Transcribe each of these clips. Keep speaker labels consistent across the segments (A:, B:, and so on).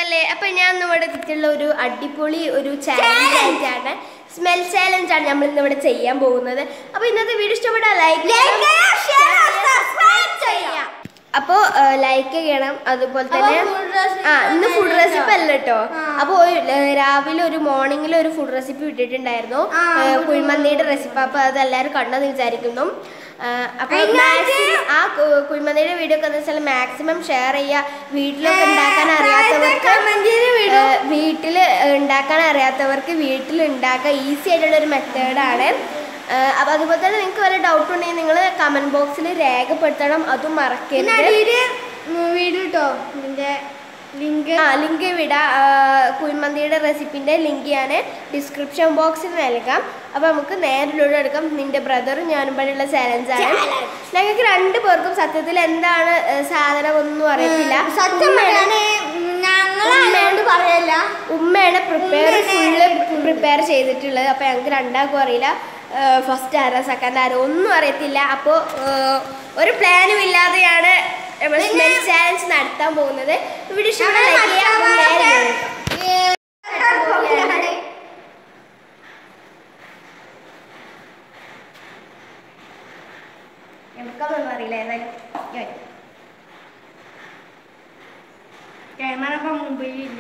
A: സുഖല്ലേ? അപ്പൊ ഞാൻ ഇവിടെ എത്തിയിട്ടുള്ള ഒരു അടിപൊളി ഒരു ചാലഞ്ച് ആയിട്ടാണ്, സ്മെൽ ചാലഞ്ച് ആണ് നമ്മൾ ഇന്ന് ഇവിടെ ചെയ്യാൻ പോകുന്നത്. അപ്പൊ ഇന്നത്തെ വീഡിയോ ഇഷ്ടപ്പെട്ടാൽ ലൈക്ക് ചെയ്യാം. അപ്പോൾ ലൈക്ക് ചെയ്യണം. അതുപോലെ തന്നെ ഇന്ന് ഫുഡ് റെസിപ്പി അല്ല കേട്ടോ. അപ്പോൾ രാവിലെ ഒരു മോർണിംഗിൽ ഒരു ഫുഡ് റെസിപ്പി ഇട്ടിട്ടുണ്ടായിരുന്നു, കുഴിമന്തിയുടെ റെസിപ്പി. അപ്പോൾ അതെല്ലാവരും കണ്ടെന്ന് വിചാരിക്കുന്നു. അപ്പോൾ ആ കുഴിമന്തിയുടെ വീഡിയോ ഒക്കെ എന്താ വെച്ചാൽ മാക്സിമം ഷെയർ ചെയ്യുക. വീട്ടിലൊക്കെ ഉണ്ടാക്കാൻ അറിയാത്തവർക്ക് വീട്ടിൽ ഉണ്ടാക്കാൻ ഈസി ആയിട്ടുള്ള ഒരു മെത്തേഡാണ്. അപ്പം അതുപോലെ തന്നെ നിങ്ങൾക്ക് വല്ല ഡൗട്ട് ഉണ്ടെങ്കിൽ നിങ്ങൾ കമൻറ്റ് ബോക്സിൽ രേഖപ്പെടുത്തണം, അതും മറക്കരുത്.
B: വീഡിയോ കേട്ടോ, ഇതിൻ്റെ
A: ലിങ്ക് വിടാം. കുഴിമന്തിയുടെ റെസിപ്പിൻ്റെ ലിങ്ക് ഞാൻ ഡിസ്ക്രിപ്ഷൻ ബോക്സിൽ നൽകാം. അപ്പോൾ നമുക്ക് നേരിലൂടെ എടുക്കാം. നിന്റെ ബ്രദറും ഞാനും പണിയുള്ള ചാലഞ്ചാണ്. ഞങ്ങൾക്ക് 2 പേർക്കും സത്യത്തിൽ എന്താണ് സാധനം ഒന്നും അറിയത്തില്ല. ഉമ്മയാണ് പ്രിപ്പയർ ചെയ്തിട്ടുള്ളത്. അപ്പോൾ ഞങ്ങൾക്ക് 2 അറിയില്ല, ഫസ്റ്റ് ആരോ സെക്കൻഡ് ആരോ ഒന്നും അറിയത്തില്ല. അപ്പോൾ ഒരു പ്ലാനും ഇല്ലാതെയാണ് സ്മെൽ ചാലഞ്ച് നടത്താൻ പോകുന്നത്. വീഡിയോ എടുക്കാന്നൊന്നും അറിയില്ല. ഏതായാലും
B: ക്യാമറ ഇപ്പം മുമ്പിലില്ല.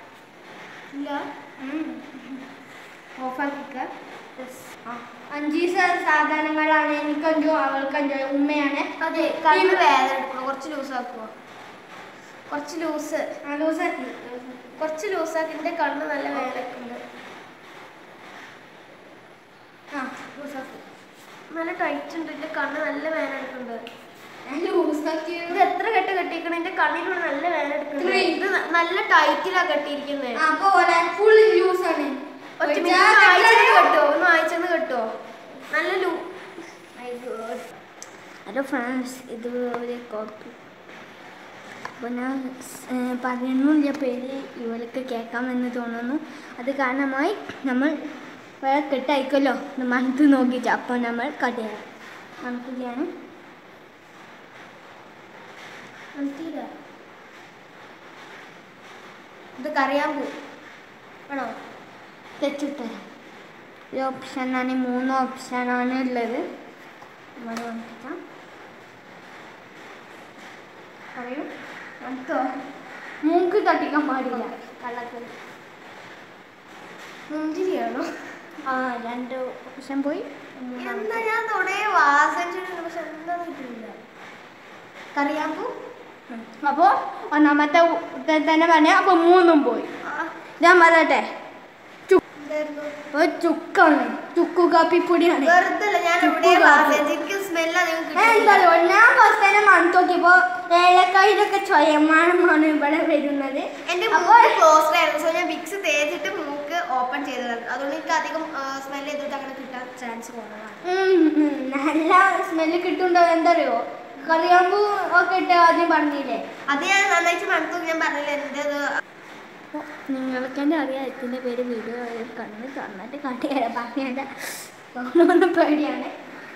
A: ഓഫാക്കിക്ക.
B: 5 സാധനങ്ങളാണ്. എനിക്കഞ്ചോ അവൾക്കഞ്ചോ. ഉമ്മയാണ്.
A: അതെ, കണ്ണ് വേദന എടുക്കണം. കുറച്ച് ലൂസാക്കുമോ? കുറച്ച് ലൂസാക്കി. എൻ്റെ കണ്ണ് നല്ല വേദനക്കുണ്ട്. നല്ല ടൈറ്റ് ഉണ്ട്. എൻ്റെ കണ്ണ് നല്ല വേദന എടുക്കുന്നുണ്ട്. ഇത് എത്ര കെട്ട് കെട്ടിക്കണം? എൻ്റെ കണ്ണിലൂടെ നല്ല വേദന എടുക്കുന്നുണ്ട്. ഇത് നല്ല ടൈറ്റിലാ കെട്ടിയിരിക്കുന്നത്. ഒന്ന് അയച്ചെന്ന് കേട്ടോ. നല്ല
B: ഹലോ ഫ്രണ്ട്സ്, ഇത് ഒരു കോപ്പി. അപ്പോൾ ഞാൻ പറയുന്നില്ല പേര്, ഇവർക്ക് കേൾക്കാമെന്ന് തോന്നുന്നു. അത് കാരണമായി നമ്മൾ വേറെ കെട്ടയക്കുമല്ലോ മനത്ത് നോക്കിയിട്ട്. അപ്പോൾ നമ്മൾ കട്ട് ചെയ്യാം. മനസ്സിലാണ്
A: ഇത് കറിയാൻ പോകും ആണോ?
B: തെച്ചിട്ടരാം. ഒരു ഓപ്ഷനാണ്, 3 ഓപ്ഷനാണ് ഉള്ളത്. നമ്മൾ നോക്കാം.
A: പറയൂ.
B: മൂക്ക് തട്ടിക്കാൻ പാടില്ല.
A: കള്ളക്കറി മുന്തിരിയാണോ?
B: 2 ഓപ്ഷൻ പോയി.
A: എന്താ ഞാൻ തുടങ്ങിയ വാസന, പക്ഷെ എന്താ കിട്ടില്ല. കറിയാമ്പൂ.
B: അപ്പോൾ ഒന്നാമത്തെ തന്നെ പറഞ്ഞ. അപ്പോൾ 3 പോയി. ഞാൻ പറയട്ടെ, ചുക്കാണ്. ചുക്കു കാപ്പിപ്പൊടിയാണ്. ഞാൻ ഫസ്റ്റ് തന്നെ മണത്ത് നോക്കിയപ്പോ ഏലക്കായിലൊക്കെ സ്വയമാനമാണ് ഇവിടെ വരുന്നത്.
A: എന്റെ മൂക്ക് ക്ലോസ്ഡ് ആയിരുന്നു, സോ ഞാൻ വിക്സ് തേച്ചിട്ട് മൂക്ക് ഓപ്പൺ ചെയ്തതാണ്. അതുകൊണ്ട് എനിക്ക് അധികം സ്മെല് ചെയ്തിട്ട് അങ്ങനെ കിട്ടാൻ ചാൻസ് കുറവാണ്.
B: നല്ല സ്മെല്ല് കിട്ടുന്നുണ്ടോ? എന്താ അറിയോ, കറിയാമ്പൂ ഒക്കെ ഇട്ട് ആദ്യം പറഞ്ഞില്ലേ? അത്
A: ഞാൻ നന്നായിട്ട് മണത്തു. ഞാൻ പറഞ്ഞില്ല എന്തത്.
B: നിങ്ങൾക്ക് തന്നെ അറിയാം ഇതിൻ്റെ പേര്. വീഡിയോ കണ്ണ് തുറന്നിട്ട് കാട്ടിയാൽ പറഞ്ഞ പേടിയാണ്.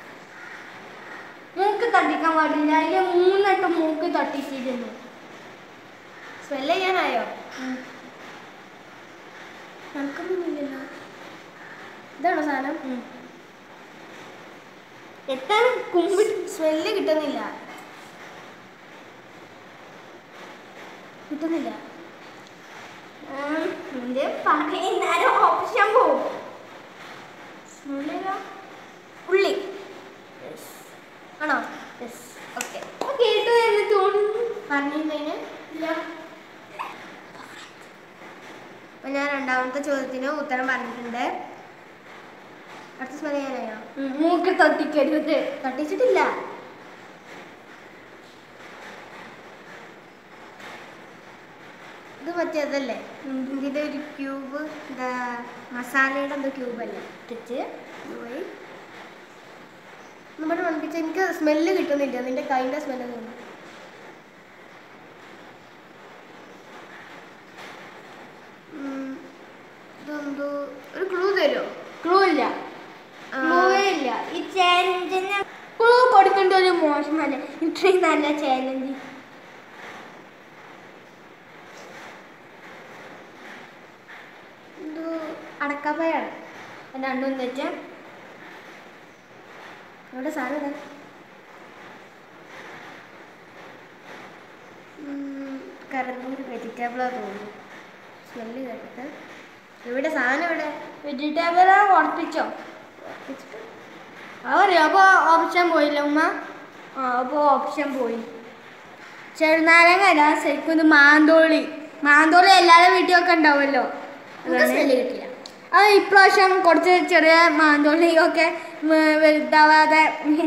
B: മൂക്ക് തട്ടിക്കാൻ പാടില്ല. അതിൽ 3 വട്ടം മൂക്ക് തട്ടിച്ചിരുന്നു.
A: സ്മെല്ല് ചെയ്യാനായോ? നമുക്കൊന്നുമില്ലല്ലോ. ഇതാണോ സാധനം?
B: എത്ര കുമ്പിട്ട്
A: സ്മെല്ല് കിട്ടുന്നില്ല.
B: ഓപ്ഷൻ പോവും.
A: ഉള്ളി ആണോ? ഓക്കെ,
B: കേട്ടു എന്ന് തോന്നുന്നു.
A: പറഞ്ഞിരുന്നതിന്. അപ്പൊ ഞാൻ 2ാമത്തെ ചോദ്യത്തിന് ഉത്തരം പറഞ്ഞിട്ടുണ്ട്. അടുത്ത സ്മെല് ചെയ്യാനായോ?
B: മൂക്ക് തട്ടിക്കരുത്.
A: തട്ടിച്ചിട്ടില്ല. ഇത് മറ്റേതല്ലേ, ഇതിന്റെ ഒരു ക്യൂബ്, എന്താ മസാലയുടെ എന്തോ ക്യൂബല്ലേ ഇട്ടിട്ട് പോയി നമ്മുടെ മണിപ്പിച്ച. എനിക്ക് സ്മെല്ല് കിട്ടുന്നില്ല. നിന്റെ കൈൻ്റെ സ്മെല്ല് തോന്നുന്നു. ഇതെന്തോ ഒരു ക്ലൂ തരുമോ?
B: ക്ലൂ ഇല്ല. ഈ ചാലഞ്ചിന് ക്ലൂ കൊടുക്കേണ്ട ഒരു മോശമല്ല. ഇത്രയും നല്ല ചാലഞ്ച്.
A: അടക്കാപ്പയാണ്.
B: രണ്ടും തെറ്റ്.
A: ഇവിടെ സാധനം കറന്നൂര് വെജിറ്റബിളാ തോന്നുന്നു. സ്മെല്ല് കേട്ടിട്ട്. ഇവിടെ സാധനം ഇവിടെ
B: വെജിറ്റബിള് ഉറപ്പിച്ചോ? അറിയോ? അപ്പോൾ ഓപ്ഷൻ പോയില്ല ഉമ്മ. അപ്പോൾ ഓപ്ഷൻ പോയി. ചെറുനാരങ്ങ അല്ല, ശരിക്കും ഇത് മാന്തോളി. മാന്തോളി എല്ലാവരുടെ വീട്ടിലൊക്കെ ഉണ്ടാവുമല്ലോ.
A: സ്മെല്ല് കിട്ടില്ല.
B: അത് ഇപ്രാവശ്യം കുറച്ച് ചെറിയ മാന്തോളിയൊക്കെ വലുതാവാതെ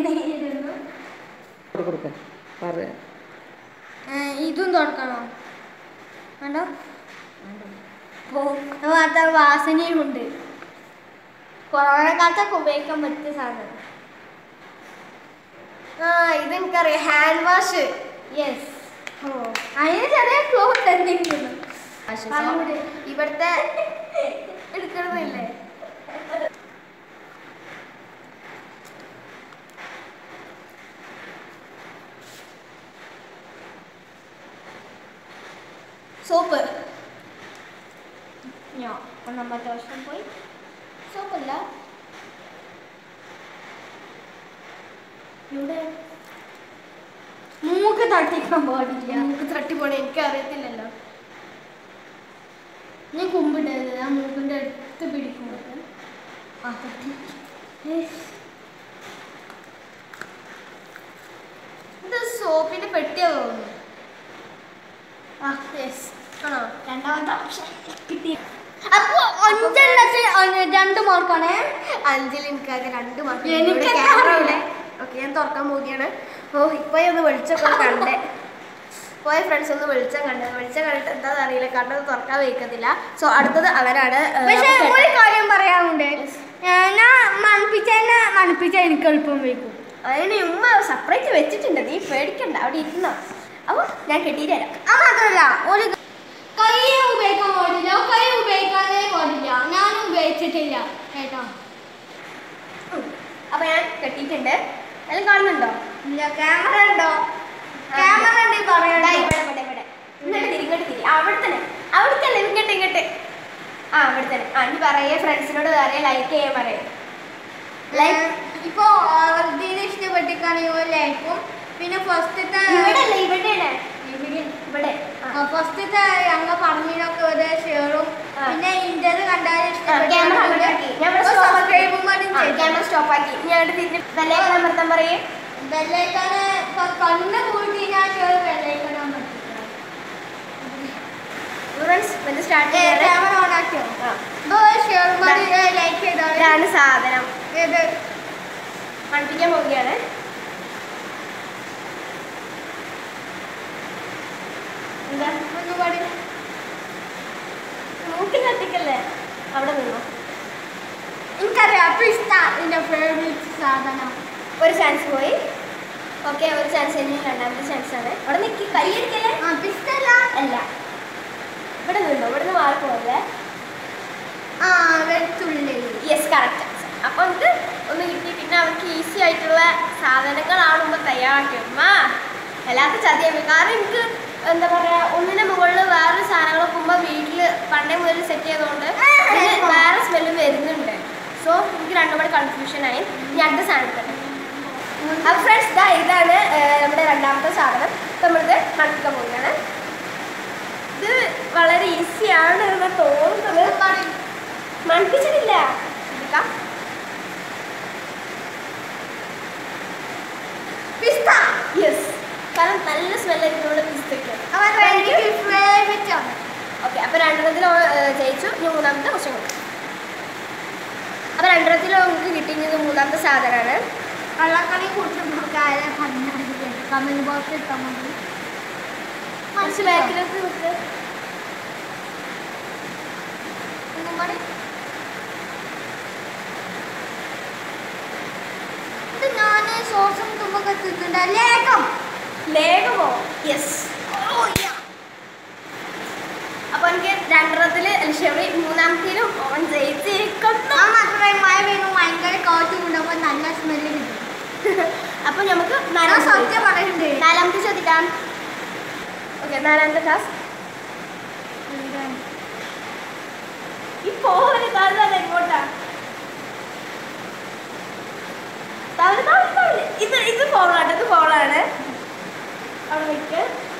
B: ഇതും തുറക്കണോ? വേണ്ടോ? മാത്രം വാസനയും ഉണ്ട്. കൊറോണ കാലത്തൊക്കെ ഉപയോഗിക്കാൻ പറ്റിയ സാധനം.
A: ഇതെനിക്കറിയാം, ഹാൻഡ് വാഷ്.
B: യെസ്. അതിന് ചെറിയ ക്ലോത്ത് എന്തെങ്കിലും
A: ഇവിടുത്തെ എടുക്കണമെന്നില്ലേ? സോപ്പ്.
B: ഒന്നാമത്തെ വർഷം പോയി.
A: സോപ്പല്ല, ഇവിടെ
B: മൂക്ക് തട്ടിക്കാൻ പാടില്ല.
A: മൂക്ക് തട്ടി പോണേ എനിക്ക് അറിയത്തില്ലല്ലോ.
B: ഞാൻ കുമ്പിട്ടത് ആ മൂക്കിൻ്റെ അടുത്ത് പിടിക്കുമ്പോൾ
A: ഇത് സോപ്പിന്റെ പെട്ടിയാ തോന്നുന്നു. ആണോ?
B: രണ്ടാമത്തെ ഓപ്ഷൻ കിട്ടി. അപ്പൊ 2 മാർക്കാണേ.
A: 5 എനിക്കാകെ 2 മാർക്ക്.
B: എനിക്ക്
A: ഓക്കെ, ഞാൻ തുറക്കാൻ പോവുകയാണ്. ഇപ്പോഴേ ഒന്ന് വെളിച്ചൊക്കെ കണ്ടേ. പോയ ഫ്രണ്ട്സ് ഒന്ന് വെളിച്ചം കണ്ടിട്ട് എന്താണെന്ന് അറിയില്ല, കണ്ടത് തുറക്കാൻ വയ്ക്കത്തില്ല. സോ അടുത്തത് അവരാണ്.
B: പക്ഷേ ഒരു കാര്യം പറയാനുണ്ട്, ഞാൻ മണപ്പിച്ച എനിക്ക് എളുപ്പം വയ്ക്കും.
A: അതിന് ഉമ്മ സെപ്പറേറ്റ് വെച്ചിട്ടുണ്ട്, നീ പേടിക്കണ്ട, അവിടെ ഇരുന്നോ. അപ്പോൾ ഞാൻ കെട്ടിയിട്ട് തരാം.
B: അത് മാത്രമല്ല, ഒരു കൈ ഉപയോഗിക്കാൻ പാടില്ല, കൈ ഉപയോഗിക്കാനേ പാടില്ല. ഞാനും ഉപയോഗിച്ചിട്ടില്ല കേട്ടോ.
A: അപ്പോൾ ഞാൻ കെട്ടിയിട്ടുണ്ട്. എല്ലാം കാണുന്നുണ്ടോ?
B: ഇല്ല. ക്യാമറ ഉണ്ടോ? ക്യാമറ ഉണ്ടെങ്കിൽ പറയണ്ട.
A: ഇങ്ങോട്ട് തിരി. അവിടെ തന്നെ, അവിടത്തല്ലേ, ഇങ്ങോട്ട്. അവിടെ തന്നെ. ഇനി പറയേ, ഫ്രണ്ട്സിനോട് പറയാ, ലൈക്ക് ചെയ്യാൻ പറയാം.
B: ലൈക്ക് ഇപ്പോൾ ഇതിനെ ഇഷ്ടപ്പെട്ടിട്ടാണെങ്കിൽ ലൈക്കും. പിന്നെ ഫസ്റ്റത്തെ ഫസ്റ്റത്തെ ഞങ്ങൾ പറഞ്ഞതിനൊക്കെ ഒരു ഷെയറും, പിന്നെ ഇന്റത് കണ്ടാലും
A: സ്റ്റോപ്പാക്കി ഞങ്ങളുടെ തിരിഞ്ഞ് ബെല്ലൈക്കൺ അമർത്താൻ പറയേ.
B: ബെല്ലൈക്കണ് കണ്ണ് കൂട്ടി ഞാൻ ബെല്ലൈക്കണാൻ പറ്റില്ല. ക്യാമറ ഓൺ ആക്കിയോ? ഷെയർ ലൈക്ക് ചെയ്തോ.
A: ഇതാണ് സാധനം.
B: ഏത്
A: മണിപ്പിക്കാൻ പോവുകയാണ്. എന്താ
B: ഒന്നുപാടി
A: മൂക്കിൽ കത്തിക്കല്ലേ, അവിടെ നിന്നോ.
B: എനിക്കറിയാം, പിസ്ത എൻ്റെ ഫേവറേറ്റ് സാധനം.
A: ഒരു ചാൻസ് പോയി. ഓക്കെ, ഒരു ചാൻസ് കഴിഞ്ഞ് രണ്ടാമത്തെ ചാൻസ് ആണ്. അവിടെ നിൽക്കി, കൈയ്യടിക്കല്ലേ.
B: പിസ്ത
A: അല്ല, ഇവിടെ നിന്നോ, ഇവിടെ നിന്ന് മാറിപ്പോകല്ലേ.
B: വെളുത്തുള്ളി.
A: Yes, correct answer. അപ്പോൾ നമുക്ക് ഒന്ന് കിട്ടി. പിന്നെ അവർക്ക് ഈസി ആയിട്ടുള്ള സാധനങ്ങളാണ് മുമ്പ് തയ്യാറാക്കിയത്. എല്ലാവർക്കും ചതിയായി. കാരണം എനിക്ക് എന്താ പറയുക, ഒന്നിന് മുകളിൽ വേറൊരു സാധനങ്ങളൊക്കെ മുമ്പ് വീട്ടിൽ പണ്ടേ മുതൽ സെറ്റ് ചെയ്തുകൊണ്ട് വേറെ സ്മെല്ലും വരുന്നുണ്ട്. സോ എനിക്ക് രണ്ടും കൂടെ കൺഫ്യൂഷനായി. ഞാൻ അടുത്ത സാധനത്തിൽ അപ്പോൾ ഫ്രണ്ട്സ്, ഇതാണ് നമ്മുടെ രണ്ടാമത്തെ സാധനം. നമ്മളിത് മണക്കാൻ പോവുകയാണ്. ഇത് വളരെ ഈസിയാണ് എന്ന് തോന്നുന്നത്. മണപ്പിച്ചിട്ടില്ല. പിസ്ത. യെസ്, കാരണം നല്ല സ്മെല്ലായിരിക്കും നമ്മുടെ പിസ്തയ്ക്ക്. ഓക്കെ, അപ്പോൾ രണ്ടെണ്ണത്തിൽ ജയിച്ചു. ഇനി മൂന്നാമത്തെ ക്വസ്റ്റ്യൻ കൊടുക്കും. അപ്പോൾ രണ്ടെണ്ണത്തിൽ നമുക്ക് കിട്ടിയത് മൂന്നാമത്തെ സാധനമാണ്.
B: കള്ളക്കളി കുറിച്ച് കമന്റ് ബോക്സിൽ ഇട്ടാൽ മതി.
A: കുറച്ച് ബാക്കിലേക്ക് നിൽക്ക്.
B: ഇത് ഞാൻ ശ്വാസം തുമ്പൊക്കെ തിന്നുണ്ട്.
A: ലേഖമോ? യെസ്. അപ്പോൾ എനിക്ക് രണ്ടെണ്ണത്തിൽ ഷെറി മൂന്നാമത്തേലും ഓൺ ജയിച്ചിരിക്കുന്നു.
B: മാത്രമേ മഴ പെയ്യുന്നു, ഭയങ്കര കാറ്റും ഉണ്ടാകുമ്പോൾ നല്ല സ്മെല്ല് കിട്ടും.
A: അപ്പോൾ നമുക്ക്
B: സത്യം പറയുന്നുണ്ട്.
A: നാലാമത്തെ ചോദിക്കാം. ഓക്കെ, നാലാമത്തെ ടാസ്ക്. ഇപ്പോ ഇങ്ങോട്ടാ ഇത് ഫോളാണ് അവിടെ വെക്ക്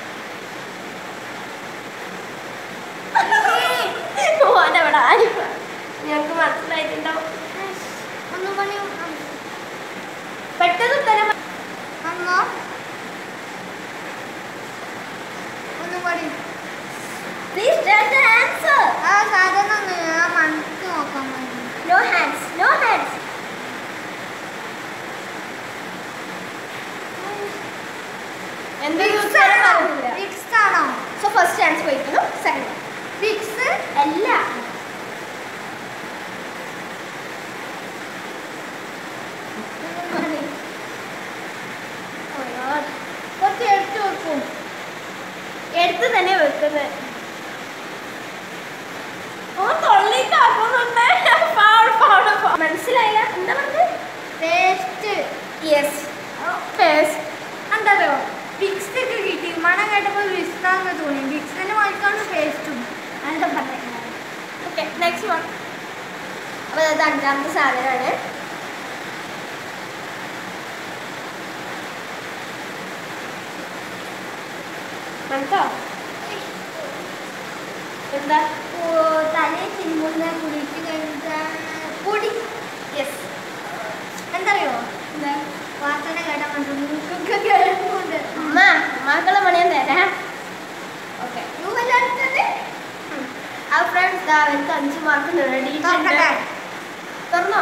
A: ഞങ്ങൾക്ക് മനസ്സിലായിട്ടുണ്ടാവും പെട്ടെന്ന് തന്നെ Please tell the answer. No hands. So first answer വയ്ക്കുന്നു second അല്ല എടുത്ത് തന്നെ വെക്കുന്നത് മനസ്സിലായില്ല എന്താ പറഞ്ഞത്
B: എന്താറിയോ വിക്സ് ഒക്കെ കിട്ടി മണം കേട്ടപ്പോൾ വിസ്താന്ന് തോന്നി വിക്സിന്റെ വാങ്ങിക്കാണ് പേസ്റ്റും എന്താ പറയുന്നത്.
A: Okay next one. അപ്പോൾ അത് അഞ്ചാമത്തെ സാധനമാണ്. മനസ്സോ എന്താ
B: തലേ തിരുമുള്ള കുളിച്ച് കഴിഞ്ഞാൽ പൊടി.
A: യെസ്
B: എന്തറിയോ
A: എന്താ
B: വാസന കേട്ടാൽ മൂക്കൊക്കെ കിഴങ്ങുണ്ട്.
A: അമ്മക്കുള്ള പണിയാൻ തരാം. ഓക്കെ ആ ഫ്രണ്ട്സ് അവർക്ക് 5 മാർക്ക് തുറന്നോ?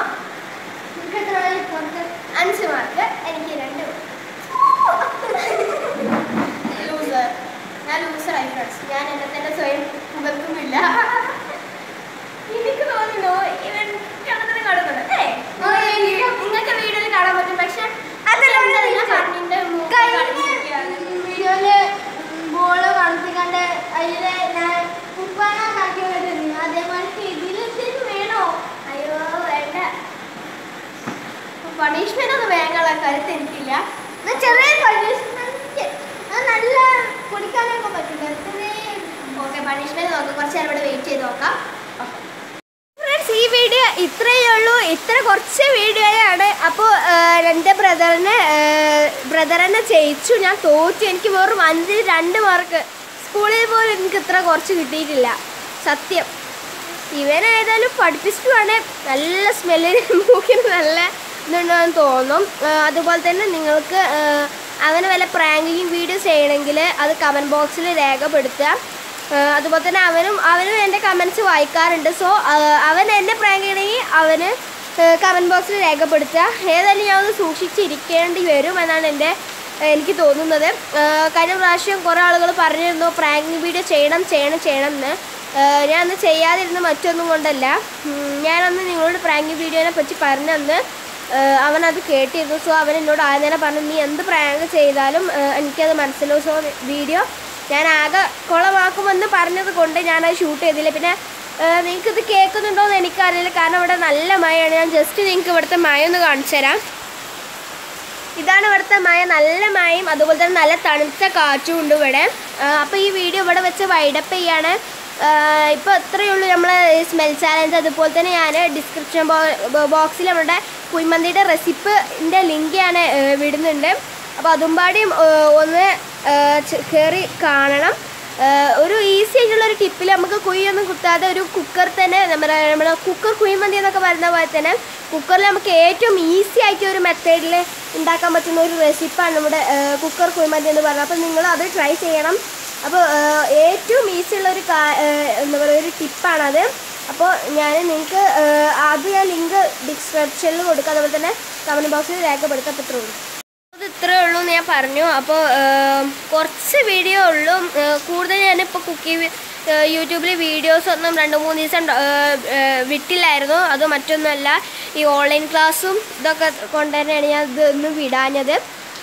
A: 5 മാർക്ക് എനിക്ക് 2. ലൂസർ. ഞാൻ ലൂസറായി ഫ്രണ്ട്സ്. ഞാൻ എന്നെ തന്നെ സ്വയം പുകർത്തുന്നില്ല. എനിക്ക് തോന്നുന്നു ഇവൻ കണത്തിന് കാണുന്നുണ്ട്. നിങ്ങൾക്ക് വീഡിയോയിൽ കാണാൻ പറ്റും. പക്ഷെ
B: വീഡിയോയില് ബോള് കളിപ്പിക്കാണ്ട് അതില് ഞാൻ ഉപ്പാനാക്കി വരുന്നു. അതേമാതിരി ഇതിലെന്തെങ്കിലും വേണോ?
A: അയ്യോ വേണ്ട. പണിഷ്മെന്റ് ഒന്നും വേങ്ങുള്ള കരുത്ത് എനിക്കില്ല.
B: ചെറിയ പണിഷ്മെന്റ് നല്ല കുടിക്കാനൊക്കെ പറ്റില്ല.
A: ഓക്കെ പണിഷ്മെന്റ് നോക്കാം. കുറച്ച് നേരം ഇവിടെ വെയിറ്റ് ചെയ്ത് നോക്കാം. ഫ്രണ്ട്സ് ഈ വീഡിയോ ഇത്രയേ ഉള്ളൂ. ഇത്ര കുറച്ച് വീഡിയോയാണ്. അപ്പോൾ എൻ്റെ ബ്രദറിനെ ജയിച്ചു. ഞാൻ തോറ്റു. എനിക്ക് വെറും 5 2 മാർക്ക്. സ്കൂളിൽ പോലും എനിക്ക് ഇത്ര കുറച്ച് കിട്ടിയിട്ടില്ല സത്യം. ഇവനേതായാലും പഠിപ്പിച്ചിട്ടുവാണ്. നല്ല സ്മെല്ലിന് മൂക്കിന് നല്ല ഇതുണ്ടെന്ന് തോന്നും. അതുപോലെ തന്നെ നിങ്ങൾക്ക് അവന് വല്ല പ്രാങ്കിങ് വീഡിയോ ചെയ്യണമെങ്കിൽ അത് കമൻറ്റ് ബോക്സിൽ രേഖപ്പെടുത്തുക. അതുപോലെ തന്നെ അവനും എൻ്റെ കമൻറ്റ്സ് വായിക്കാറുണ്ട്. സോ അവൻ എന്നെ പ്രാങ്ക് ചെയ്യണമെങ്കിൽ അവന് കമൻറ്റ് ബോക്സിൽ രേഖപ്പെടുത്തുക. ഏതായാലും ഞാൻ ഒന്ന് സൂക്ഷിച്ചിരിക്കേണ്ടി വരും എന്നാണ് എനിക്ക് തോന്നുന്നത്. കഴിഞ്ഞ പ്രാവശ്യം കുറേ ആളുകൾ പറഞ്ഞിരുന്നു പ്രാങ്കിങ് വീഡിയോ ചെയ്യണം എന്ന്. ഞാനന്ന് ചെയ്യാതിരുന്ന മറ്റൊന്നും കൊണ്ടല്ല. ഞാനന്ന് നിങ്ങളോട് പ്രാങ്കിങ് വീഡിയോനെ പറ്റി പറഞ്ഞന്ന് അവനത് കേട്ടിരുന്നു. സോ അവൻ എന്നോട് ആദ്യം തന്നെ പറഞ്ഞു നീ എന്ത് പ്രാങ്ക് ചെയ്താലും എനിക്കത് മനസ്സിലാവും. സോ വീഡിയോ ഞാൻ ആകെ കുളമാക്കുമെന്ന് പറഞ്ഞത് കൊണ്ട് ഞാനത് ഷൂട്ട് ചെയ്തില്ല. പിന്നെ നിങ്ങൾക്കിത് കേൾക്കുന്നുണ്ടോ എന്ന് എനിക്കറിയില്ല. കാരണം ഇവിടെ നല്ല മഴയാണ്. ഞാൻ ജസ്റ്റ് നിങ്ങൾക്ക് ഇവിടുത്തെ മഴ ഒന്ന് കാണിച്ചു തരാം. ഇതാണ് ഇവിടുത്തെ മഴ. നല്ല മഴയും അതുപോലെ തന്നെ നല്ല തണുത്ത കാറ്റും ഉണ്ട് ഇവിടെ. അപ്പോൾ ഈ വീഡിയോ ഇവിടെ വെച്ച് വൈഡപ്പ് ചെയ്യാണ്. ഇപ്പോൾ ഇത്രയേ ഉള്ളൂ നമ്മളെ സ്മെൽ ചാലഞ്ച്. അതുപോലെ തന്നെ ഞാൻ ഡിസ്ക്രിപ്ഷൻ ബോക്സിൽ നമ്മുടെ കുഴിമന്തിയുടെ റെസിപ്പിൻ്റെ ലിങ്ക് ഞാൻ വിടുന്നുണ്ട്. അപ്പോൾ അതും പാടിയും ഒന്ന് കയറി കാണണം. ഒരു ഈസി ആയിട്ടുള്ളൊരു ടിപ്പിൽ നമുക്ക് കുഴിയൊന്നും കുത്താതെ ഒരു കുക്കർ തന്നെ നമ്മുടെ കുക്കർ കുഴിമന്തി എന്നൊക്കെ പറയുന്ന പോലെ തന്നെ കുക്കറിൽ നമുക്ക് ഏറ്റവും ഈസി ആയിട്ട് ഒരു മെത്തേഡിൽ ഉണ്ടാക്കാൻ പറ്റുന്ന ഒരു റെസിപ്പാണ് നമ്മുടെ കുക്കർ കുഴിമന്തി എന്ന് പറയുന്നത്. അപ്പോൾ നിങ്ങൾ അത് ട്രൈ ചെയ്യണം. അപ്പോൾ ഏറ്റവും ഈസി ഉള്ളൊരു എന്താ പറയുക ഒരു ടിപ്പാണത്. അപ്പോൾ നിങ്ങൾക്ക് അത് ഞാൻ ലിങ്ക് ഡിസ്ക്രിപ്ഷനിൽ കൊടുക്കാം. അതുപോലെ തന്നെ കമൻറ്റ് ബോക്സിൽ രേഖപ്പെടുത്തപ്പെട്ടേ അത് ഇത്രയേ ഉള്ളൂ എന്ന് ഞാൻ പറഞ്ഞു. അപ്പോൾ കുറച്ച് വീഡിയോ ഉള്ളൂ. കൂടുതൽ ഞാനിപ്പോൾ യൂട്യൂബിൽ വീഡിയോസ് ഒന്നും 2-3 ദിവസം വിട്ടില്ലായിരുന്നു. അത് മറ്റൊന്നുമല്ല ഈ ഓൺലൈൻ ക്ലാസ്സും ഇതൊക്കെ കൊണ്ട് തന്നെയാണ് ഞാൻ ഇതൊന്നും വിടാഞ്ഞത്.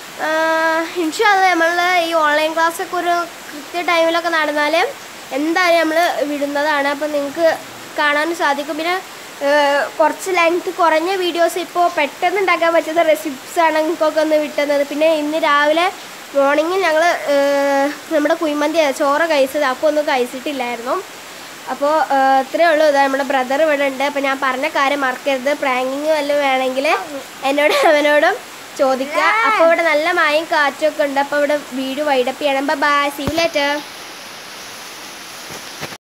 A: ഇൻഷാ അല്ലാഹ് നമ്മൾ ഈ ഓൺലൈൻ ക്ലാസ്സൊക്കെ ഒരു കൃത്യ ടൈമിലൊക്കെ നടന്നാൽ എന്തായാലും നമ്മൾ വിടുന്നതാണ്. അപ്പോൾ നിങ്ങൾക്ക് കാണാൻ സാധിക്കും. പിന്നെ കുറച്ച് ലെങ്ത് കുറഞ്ഞ വീഡിയോസ് ഇപ്പോൾ പെട്ടെന്ന് ഉണ്ടാക്കാൻ പറ്റുന്ന റെസിപ്സാണ് നിങ്ങൾക്കൊക്കെ ഒന്ന് വിട്ടുന്നത്. പിന്നെ ഇന്ന് രാവിലെ മോർണിംഗിൽ ഞങ്ങൾ നമ്മുടെ കുഴിമന്തി ചോറ് കഴിച്ചത് അപ്പോൾ ഒന്നും കഴിച്ചിട്ടില്ലായിരുന്നു. അപ്പോൾ ഇത്രയേ ഉള്ളൂ. ഇതാ നമ്മുടെ ബ്രദർ ഇവിടെ ഉണ്ട്. അപ്പോൾ ഞാൻ പറഞ്ഞ കാര്യം മറക്കരുത്. പ്രാങ്കിങ് വല്ലതും വേണമെങ്കിൽ അവനോടും ചോദിക്കുക. അപ്പോൾ ഇവിടെ നല്ല മഴയും കാറ്റും ഒക്കെ ഉണ്ട്. അപ്പോൾ ഇവിടെ വീഡിയോ വൈഡപ്പ് ചെയ്യണം. Bye, see you later.